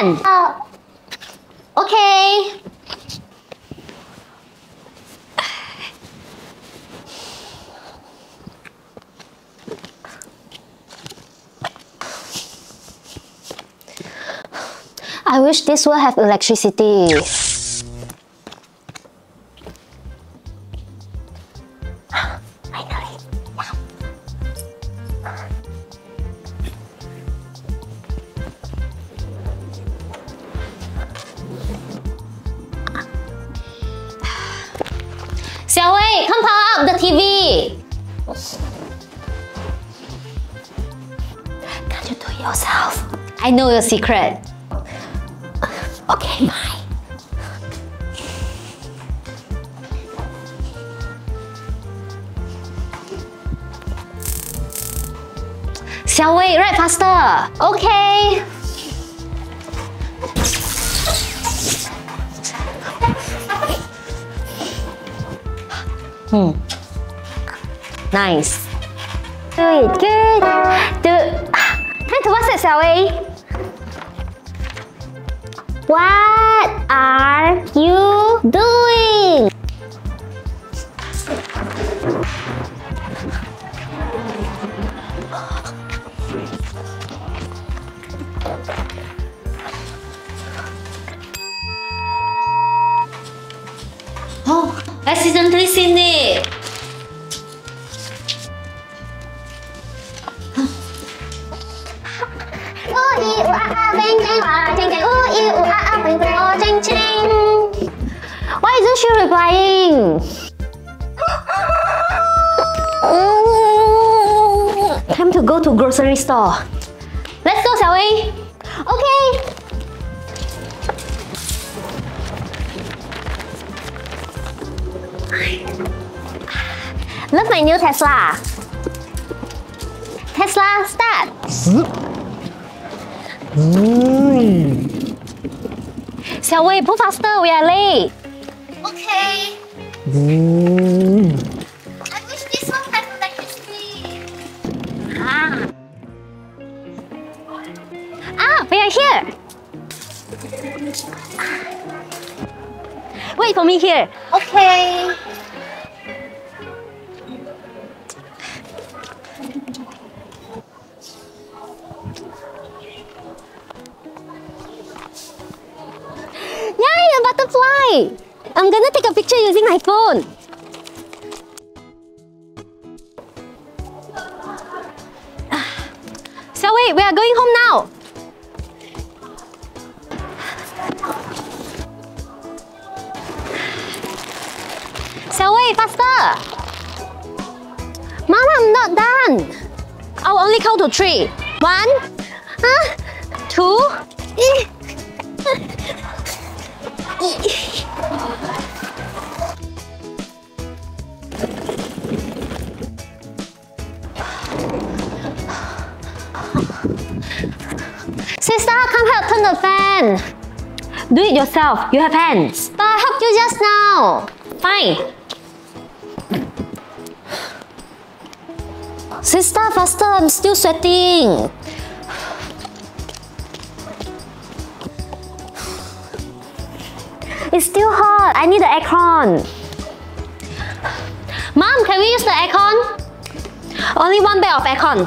10. Okay. I wish this will have electricity. Finally. Xiaowei, come power up the TV. Can't you do it yourself? I know your secret. Okay, bye. Xiaowei, write faster. Okay. Nice. Good, good. Time to WhatsApp, Xiaowei. What are you doing? Oh, accidentally seen it. Why isn't she replying? Time to go to grocery store. Let's go, Xiaowei. Okay. Love my new Tesla. Tesla, start. Xiaowei, pull faster, we are late. Okay. I wish this one had electricity. We are here. Wait for me here. Okay. Yay, a butterfly! I'm gonna take a picture using my phone. Xiaowei, we are going home now. Xiaowei, faster! Mom, I'm not done. I'll only count to 3. 1, 2. Sister, come help turn the fan. Do it yourself. You have hands. But I helped you just now. Fine. Sister, faster. I'm still sweating. It's still hot. I need the aircon. Mom, can we use the aircon? Only one bag of aircon.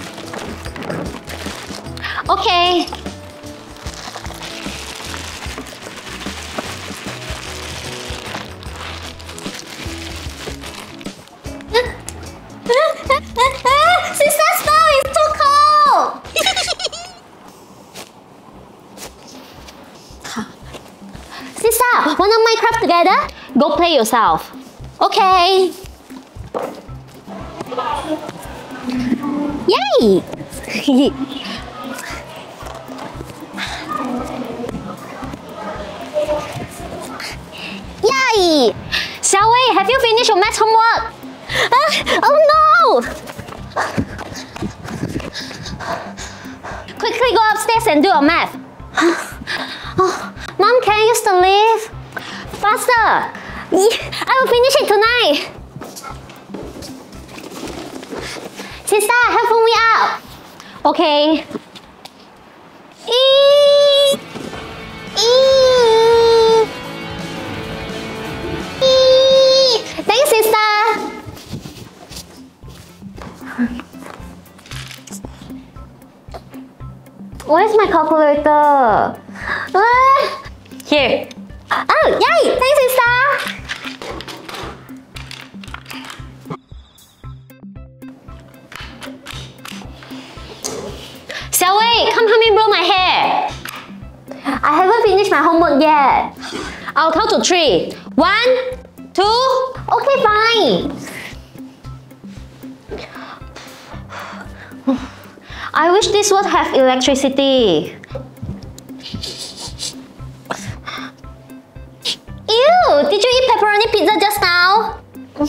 Okay. Sister, stop! It's too cold! Sister, wanna Minecraft together? Go play yourself. Okay. Yay! Yay! Xiaowei, have you finished your math homework? Oh no! Quickly go upstairs and do your math. Mom, can I use the lift? Faster! I will finish it tonight. Sister, help me out. Okay. Eee! Where's my calculator? Here. Oh, yay! Thanks, Lisa! Xiaowei, come help me blow my hair. I haven't finished my homework yet. I'll count to 3. 1, 2. Okay, fine. I wish this would have electricity. Ew! Did you eat pepperoni pizza just now?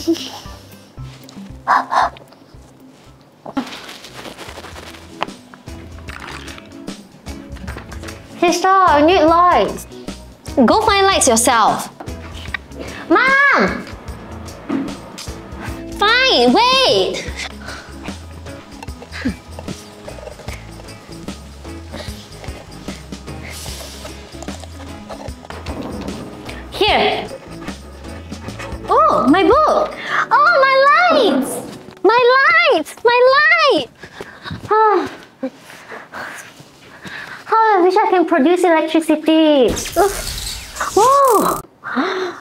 Sister, I need lights. Go find lights yourself. Mom! Fine, wait! Here. Oh, my book. Oh, my lights. My lights. My light. Oh. Oh, I wish I can produce electricity. Whoa.